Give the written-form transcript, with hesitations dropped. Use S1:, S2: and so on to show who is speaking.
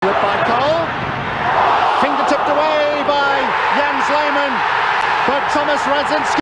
S1: Whipped by Cole. Fingertipped away by Jens Lehmann. But Thomas Radzinski